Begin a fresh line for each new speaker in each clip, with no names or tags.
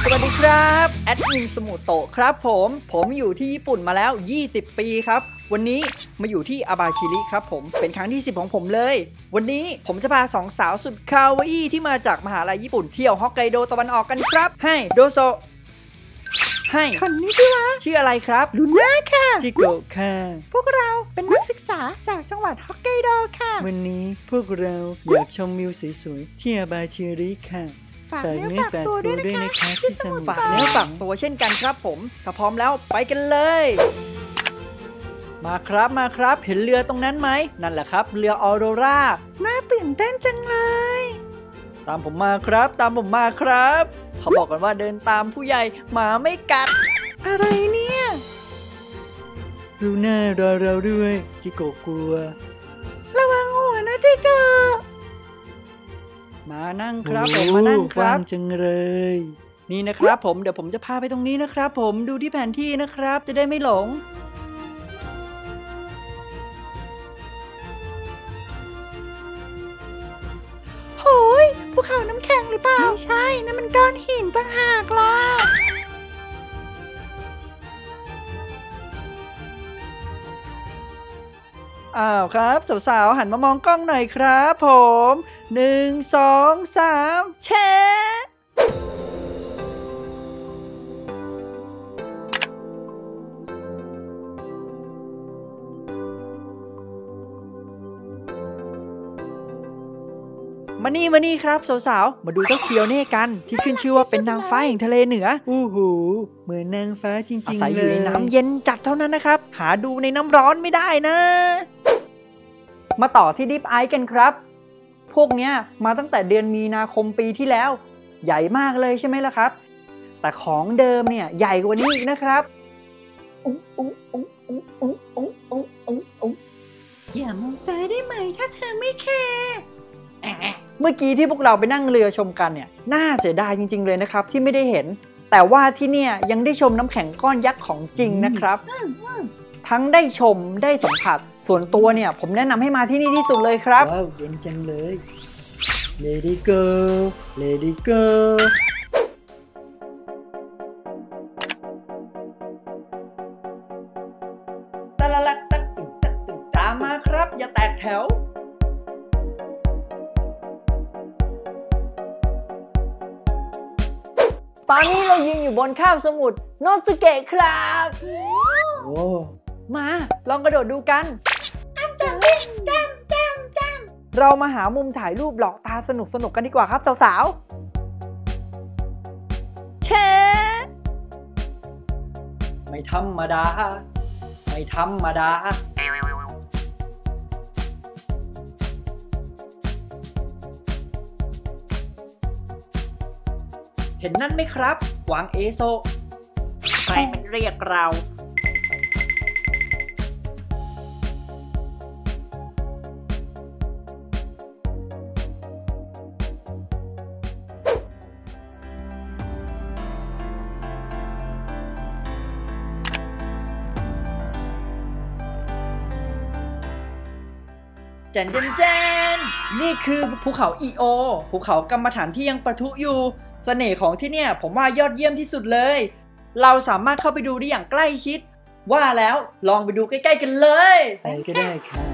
สวัสดีครับแอดมินสมุโตะครับผมอยู่ที่ญี่ปุ่นมาแล้ว20ปีครับวันนี้มาอยู่ที่อาบาชิริครับผมเป็นครั้งที่10ของผมเลยวันนี้ผมจะพา2 สาวสุดคาวาอี้ที่มาจากมหาลัยญี่ปุ่นเที่ยวฮอกไกโดตะวันออกกันครับให้โดโซให้
คนนี้ชื่อว่า
ชื่ออะไรครับ
ลูน่าค่ะ
ชิโกะค่ะ
พวกเราเป็นนักศึกษาจากจังหวัดฮอกไกโดค่ะ
วันนี้พวกเราอยากชมวิวสวยๆที่อาบาชิริค่ะ
ฝากเนื้อฝากตัวด้วยนะคะที่สมุทร
ฝากเนื้อฝากตัวเช่นกันครับผมถ้าพร้อมแล้วไปกันเลยมาครับเห็นเรือตรงนั้นไหมนั่นแหละครับเรือออโรรา
น่าตื่นเต้นจังเลย
ตามผมมาครับเขาบอกกันว่าเดินตามผู้ใหญ่หมาไม่กัด
อะไรเนี่ย
ลูน่ารอเราด้วยจิโกะกลัว
ระวังหัวนะจิโกะ
มานั่งครับผมมานั่งครับจังเลยนี่นะครับผมเดี๋ยวผมจะพาไปตรงนี้นะครับผมดูที่แผนที่นะครับจะได้ไม่หลง
โอ้ยภูเขาน้ำแข็งหรือเปล่าไม่ใช่นั่นมันก้อนหินต่างหากล่ะ
อ้าวครับสาวๆหันมามองกล้องหน่อยครับผม1 2 3แชร์มานี่ครับสาวๆมาดูเจ้าเคียวเน่กันที่ขึ้นชื่อว่าเป็นนางฟ้าแห่งทะเลเหนืออู้หูเหมือนนางฟ้าจริงๆเลยอาศัยอยู่ในน้ำเย็นจัดเท่านั้นนะครับหาดูในน้ำร้อนไม่ได้นะมาต่อที่ดิฟไอซ์กันครับพวกเนี้ยมาตั้งแต่เดือนมีนาคมปีที่แล้วใหญ่มากเลยใช่ไหมล่ะครับแต่ของเดิมเนี่ยใหญ่กว่านี้อีกนะครับ
อย่ามองตาได้ไหมถ้าเธอไม่แคร์
เมื่อกี้ที่พวกเราไปนั่งเรือชมกันเนี่ยน่าเสียดายจริงๆเลยนะครับที่ไม่ได้เห็นแต่ว่าที่เนี่ยยังได้ชมน้ำแข็งก้อนยักษ์ของจริงนะครับทั้งได้ชมได้สัมผัสส่วนตัวเนี่ยผมแนะนำให้มาที่นี่ที่สุดเลยครับว้าวเย็นจังเลย Lady Go Lady Go ตามมาครับอย่าแตกแถวตอนนี้เรายืนอยู่บนคาบสมุทรโนสึเกะครับโอ้มาลองกระโดดดูกันเรามาหามุมถ่ายรูปหลอกตาสนุกกันดีกว่าครับสาวๆแชร์ไม่ธรรมดาเห็นนั่นไหมครับกวางเอโซใครมันเรียกเราแจนนี่คือภูเขาอีโอภูเขากรรมฐานที่ยังปะทุอยู่เสน่ห์ของที่เนี่ยผมว่ายอดเยี่ยมที่สุดเลยเราสามารถเข้าไปดูได้อย่างใกล้ชิดว่าแล้วลองไปดูใกล้ๆกันเลยไปก็ได้ค่ะ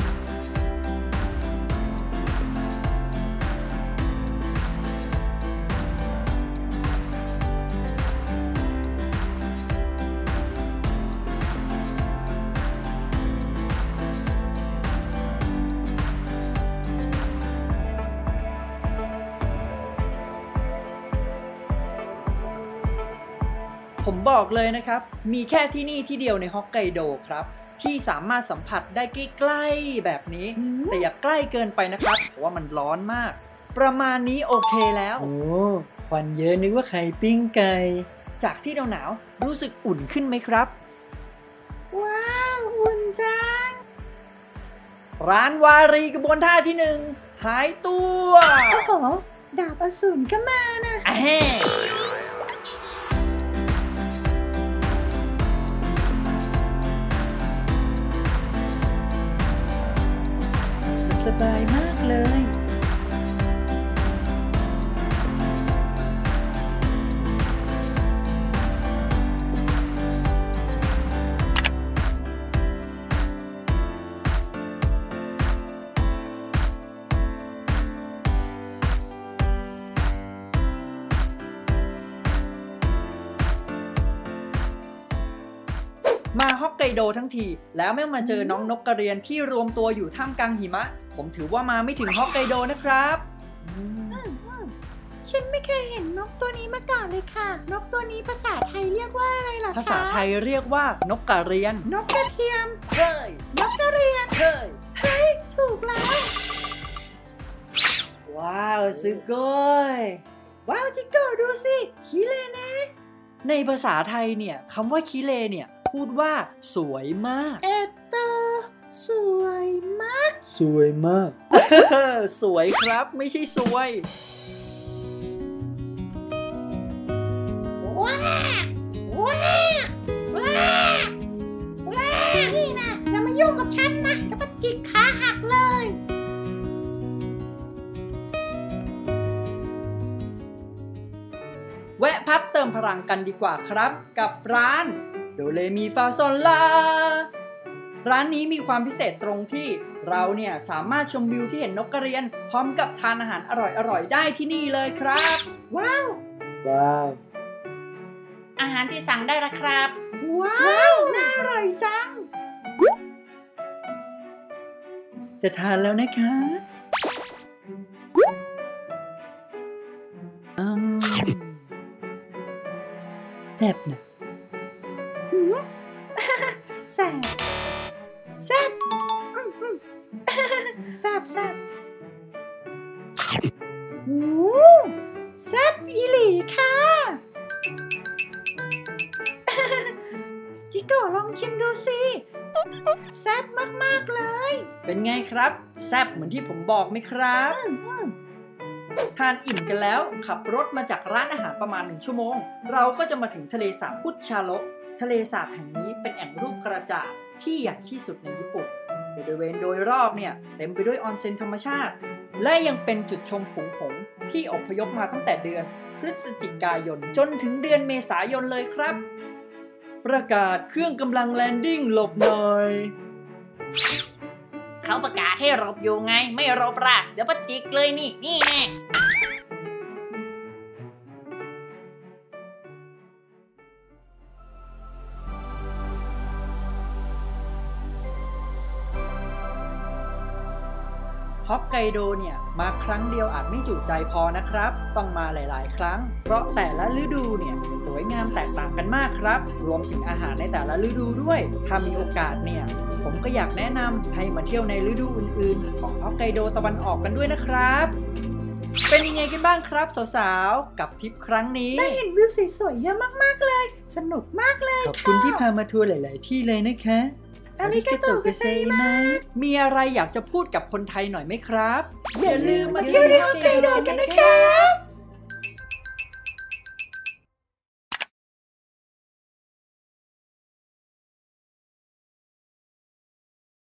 ผมบอกเลยนะครับมีแค่ที่นี่ที่เดียวในฮอกไกโดครับที่สามารถสัมผัสได้ใกล้ๆแบบนี้แต่อย่าใกล้เกินไปนะครับเพราะว่ามันร้อนมากประมาณนี้โอเคแล้วโอ้ควันเยอะนึกว่าไข่ปิ้งไก่จากที่หนาวๆรู้สึกอุ่นขึ้นไหมครับ
ว้าวอุ่นจัง
ร้านวารีกระบวนท่าที่1หายตัว
โอ้โหดาบอสูรก็มานะ
สบายมากเลย
ว
มาฮอกไกโดทั้งทีแล้วไม่มาเจอน้องนกกระเรียนที่รวมตัวอยู่ท่ามกลางหิมะผมถือว่ามาไม่ถึงฮอกไกโดนะครับ
ฉันไม่เคยเห็นนกตัวนี้มาก่อนเลยค่ะนกตัวนี้ภาษาไทยเรียกว่าอะไรล่ะคะ
ภาษาไทยเรียกว่านกกระเรียน
นกกระเทียม
เฮ้ย
นกกระเรียน
เฮ้ย
ถูกแล้ว
ว้าวสุโกย
ว้าวจิโก้ดูสิคิเลนะ
ในภาษาไทยเนี่ยคำว่าคิเลเนี่ยพูดว่าสวยมาก
สวยมาก
สวยมาก สวยครับไม่ใช่สวย
ว้านี่นะอย่ามายุ่งกับฉันนะแล้วก็จิกขาหักเลย
แวะพักเติมพลังกันดีกว่าครับกับร้านโดเรมีฟาซอลลาร้านนี้มีความพิเศษตรงที่เราเนี่ยสามารถชมวิวที่เห็นนกกระเรียนพร้อมกับทานอาหารอร่อยๆได้ที่นี่เลยครับ
ว้าวอาหารที่สั่งได้แล้วครับว้าวน่าอร่อยจัง
จะทานแล้วนะคะแซ่บนะ
แซ่บแซ่บแซ่บอีหลีค่ะจิโก้ลองชิมดูสิแซ่บมากๆเลย
เป็นไงครับแซ่บเหมือนที่ผมบอกไหมครับทานอิ่มกันแล้วขับรถมาจากร้านอาหารประมาณ1 ชั่วโมงเราก็จะมาถึงทะเลสาบพุชชาโระทะเลสาบแห่งนี้เป็นแอ่งรูปกระจาดที่ใหญ่ที่สุดในญี่ปุ่นบริเวณโดยรอบเนี่ยเต็มไปด้วยออนเซ็นธรรมชาติและยังเป็นจุดชมฝูงหงส์ที่อพยพมาตั้งแต่เดือนพฤศจิกายนจนถึงเดือนเมษายนเลยครับประกาศเครื่องกำลังแลนดิ้งหลบหน่อย
เขาประกาศให้หลบอยู่ไงไม่หลบล่ะเดี๋ยวปะจิกเลยนี่แน่
ฮอกไกโดเนี่ยมาครั้งเดียวอาจไม่จุใจพอนะครับต้องมาหลายๆครั้งเพราะแต่ละฤดูเนี่ยสวยงามแตกต่างกันมากครับรวมถึงอาหารในแต่ละฤดูด้วยถ้ามีโอกาสเนี่ยผมก็อยากแนะนำให้มาเที่ยวในฤดูอื่นๆของฮอกไกโดตะวันออกกันด้วยนะครับเป็นยังไงกันบ้างครับสาวๆกับทริปครั้งนี้
ได้เห็นวิวสวยๆเยอะมากๆเลยสนุกมากเลย
ขอบคุณที่พามาทัวร์หลายๆที่เลยนะคะ
อาริกาโตะกุไซมัส
มีอะไรอยากจะพูดกับคนไทยหน่อยไหมครับ
อย่าลืมมาเที่ยวที่ฮอกไกโดกันนะครับ